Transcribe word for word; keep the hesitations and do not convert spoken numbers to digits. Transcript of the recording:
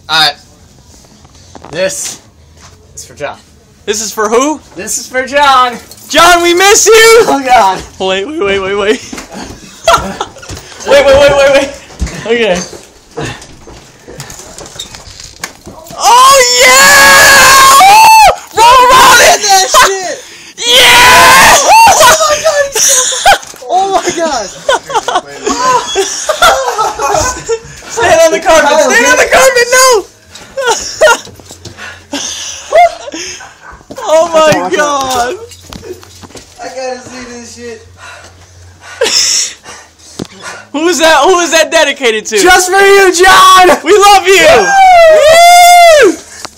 Alright. This is for John. This is for who? This is for John. John, we miss you! Oh God. Wait, wait, wait, wait, wait. wait, wait, wait, wait, wait. Okay. Oh yeah! Roll around it! That shit! Yeah! Oh my God! Stand on the carpet! Stand on the carpet! No! Oh my God! I gotta see this shit. Who is that? Who is that dedicated to? Just for you, John! We love you!